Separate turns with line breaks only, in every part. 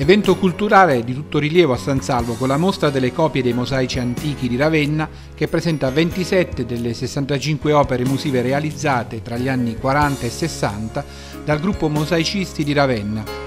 Evento culturale di tutto rilievo a San Salvo con la mostra delle copie dei mosaici antichi di Ravenna che presenta 27 delle 65 opere musive realizzate tra gli anni 40 e 60 dal gruppo Mosaicisti di Ravenna.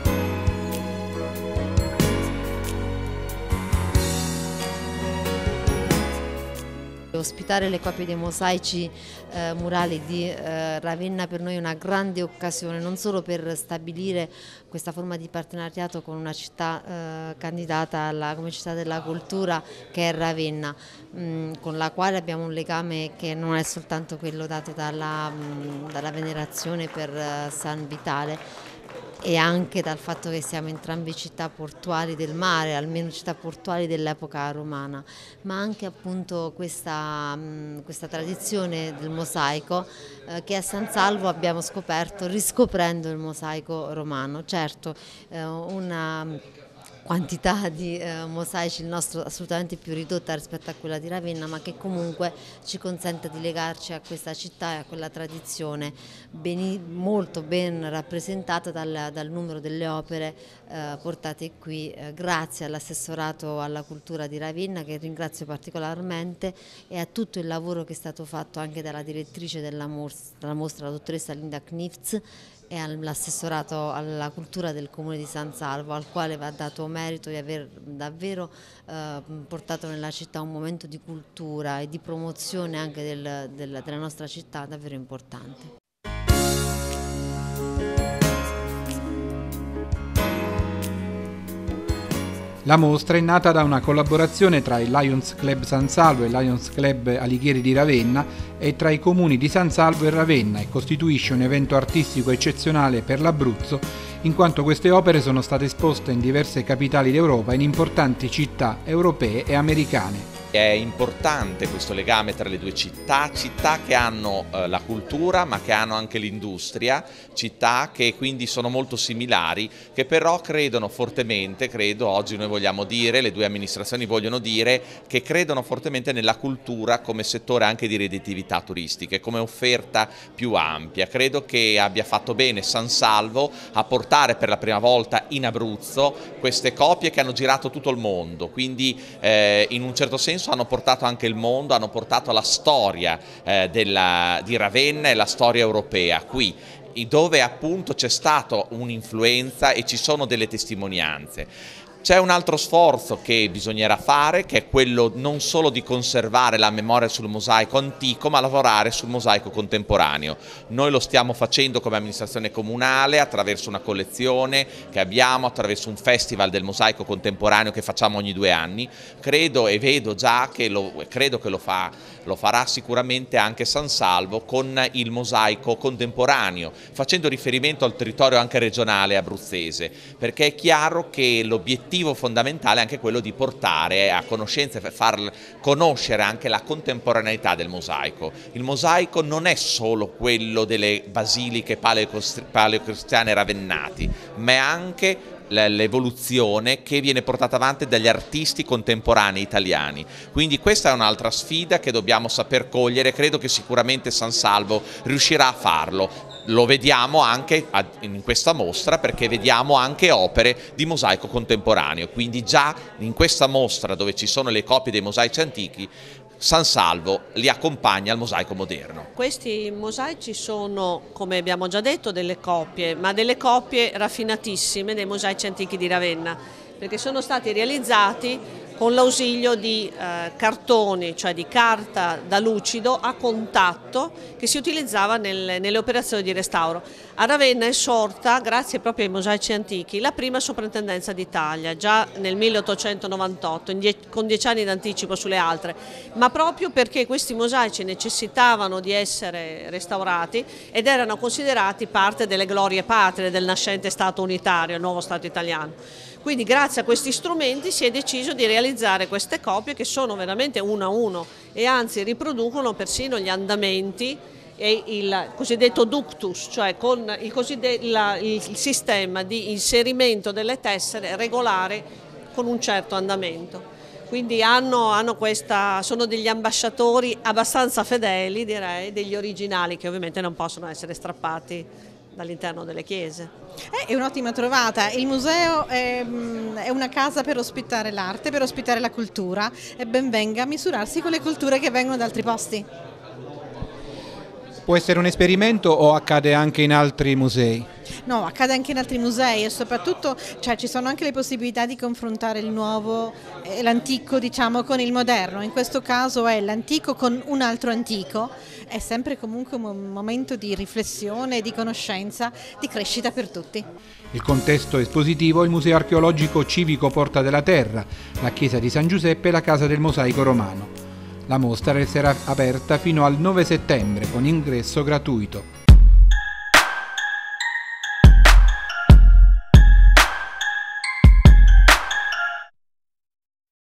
Ospitare le copie dei mosaici murali di Ravenna per noi è una grande occasione, non solo per stabilire questa forma di partenariato con una città candidata come città della cultura che è Ravenna, con la quale abbiamo un legame che non è soltanto quello dato dalla venerazione per San Vitale, e anche dal fatto che siamo entrambe città portuali del mare, almeno città portuali dell'epoca romana, ma anche appunto questa tradizione del mosaico che a San Salvo abbiamo scoperto riscoprendo il mosaico romano. Certo, una quantità di mosaici, il nostro assolutamente più ridotta rispetto a quella di Ravenna, ma che comunque ci consente di legarci a questa città e a quella tradizione molto ben rappresentata dal numero delle opere portate qui grazie all'assessorato alla cultura di Ravenna, che ringrazio particolarmente, e a tutto il lavoro che è stato fatto anche dalla direttrice della mostra, la dottoressa Linda Knifz, e all'assessorato alla cultura del comune di San Salvo, al quale va dato merito di aver davvero portato nella città un momento di cultura e di promozione anche della nostra città davvero importante.
La mostra è nata da una collaborazione tra il Lions Club San Salvo e il Lions Club Alighieri di Ravenna e tra i comuni di San Salvo e Ravenna e costituisce un evento artistico eccezionale per l'Abruzzo, in quanto queste opere sono state esposte in diverse capitali d'Europa e in importanti città europee e americane.
È importante questo legame tra le due città che hanno la cultura ma che hanno anche l'industria, città che quindi sono molto similari, che però credono fortemente, oggi noi vogliamo dire, le due amministrazioni vogliono dire, che credono fortemente nella cultura come settore anche di redditività turistiche, come offerta più ampia. Credo che abbia fatto bene San Salvo a portare per la prima volta in Abruzzo queste copie che hanno girato tutto il mondo, quindi in un certo senso hanno portato anche il mondo, hanno portato la storia di Ravenna e la storia europea qui, dove appunto c'è stata un'influenza e ci sono delle testimonianze. C'è un altro sforzo che bisognerà fare, che è quello non solo di conservare la memoria sul mosaico antico, ma lavorare sul mosaico contemporaneo. Noi lo stiamo facendo come amministrazione comunale attraverso una collezione che abbiamo, attraverso un festival del mosaico contemporaneo che facciamo ogni 2 anni. Credo e vedo già che lo farà sicuramente anche San Salvo con il mosaico contemporaneo, facendo riferimento al territorio anche regionale abruzzese, perché è chiaro che l'obiettivo fondamentale è anche quello di portare a conoscenza e far conoscere anche la contemporaneità del mosaico. Il mosaico non è solo quello delle basiliche paleocristiane ravennati, ma è anche l'evoluzione che viene portata avanti dagli artisti contemporanei italiani. Quindi questa è un'altra sfida che dobbiamo saper cogliere, credo che sicuramente San Salvo riuscirà a farlo. Lo vediamo anche in questa mostra, perché vediamo anche opere di mosaico contemporaneo, quindi già in questa mostra dove ci sono le copie dei mosaici antichi, San Salvo li accompagna al mosaico moderno.
Questi mosaici sono, come abbiamo già detto, delle copie, ma delle copie raffinatissime dei mosaici antichi di Ravenna, perché sono stati realizzati con l'ausilio di cartoni, cioè di carta da lucido a contatto che si utilizzava nelle operazioni di restauro. A Ravenna è sorta, grazie proprio ai mosaici antichi, la prima soprintendenza d'Italia, già nel 1898, con 10 anni d'anticipo sulle altre, ma proprio perché questi mosaici necessitavano di essere restaurati ed erano considerati parte delle glorie patrie del nascente Stato unitario, il nuovo Stato italiano. Quindi grazie a questi strumenti si è deciso di realizzare queste copie che sono veramente 1 a 1 e anzi riproducono persino gli andamenti e il cosiddetto ductus, cioè con il sistema di inserimento delle tessere regolare con un certo andamento. Quindi sono degli ambasciatori abbastanza fedeli, direi, degli originali che ovviamente non possono essere strappati dall'interno delle chiese.
È un'ottima trovata, il museo è una casa per ospitare l'arte, per ospitare la cultura e ben venga a misurarsi con le culture che vengono da altri posti.
Può essere un esperimento o accade anche in altri musei?
No, accade anche in altri musei e soprattutto ci sono anche le possibilità di confrontare il nuovo e l'antico, diciamo, con il moderno. In questo caso è l'antico con un altro antico, è sempre comunque un momento di riflessione, di conoscenza, di crescita per tutti.
Il contesto espositivo è il Museo Archeologico Civico Porta della Terra, la Chiesa di San Giuseppe e la Casa del Mosaico Romano. La mostra resterà aperta fino al 9 settembre con ingresso gratuito.